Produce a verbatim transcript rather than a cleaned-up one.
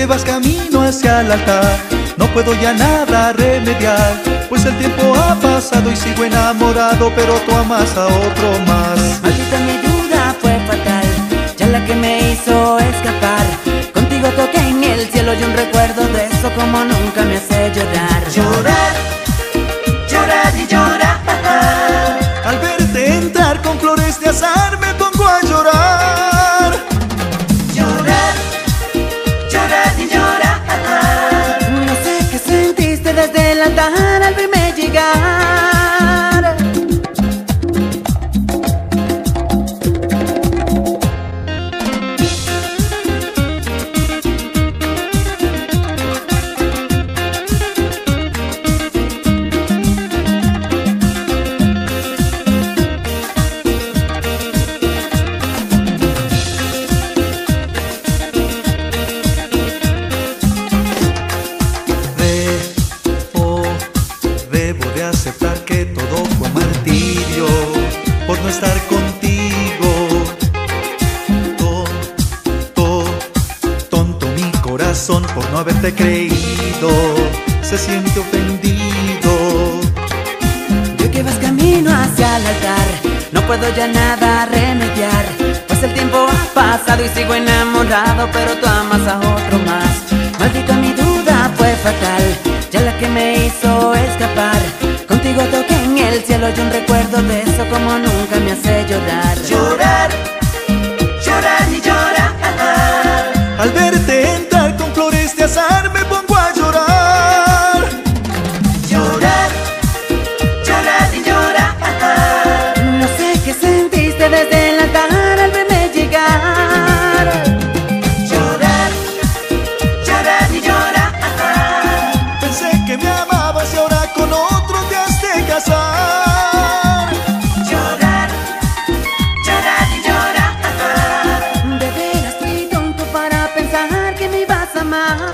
que vas camino hacia el altar. No puedo ya nada remediar, pues el tiempo ha pasado y sigo enamorado, pero tú amas a otro más. Maldita, mi duda fue fatal, ya la que me hizo escapar. Contigo toqué en el cielo y un recuerdo de eso como nunca me hace llorar. Llorar, llorar y llorar. Al verte entrar con flores de azar me pongo a llorar. Llorar, llorar y llorar. No sé qué sentiste desde el altar al verme llegar. Aceptar que todo fue martirio por no estar contigo. Tonto, tonto mi corazón por no haberte creído, se siente ofendido. Yo que vas camino hacia el altar, no puedo ya nada remediar, pues el tiempo ha pasado y sigo enamorado, pero tú amas a otro más. Maldita, mi duda fue fatal, ya la que me hizo escapar. Contigo toqué en el cielo y un recuerdo de eso como nunca me hace llorar. Llorar, llorar y llorar. Al verte entrar con flores de azar me pongo a llorar. Llorar, llorar y llorar. No sé qué sentiste desde el altar al verme llegar. Llorar, llorar y llorar. Pensé que me amabas y ahora con otro te has de casar. Llorar, llorar y llorar. De veras fui tonto para pensar que me ibas a amar.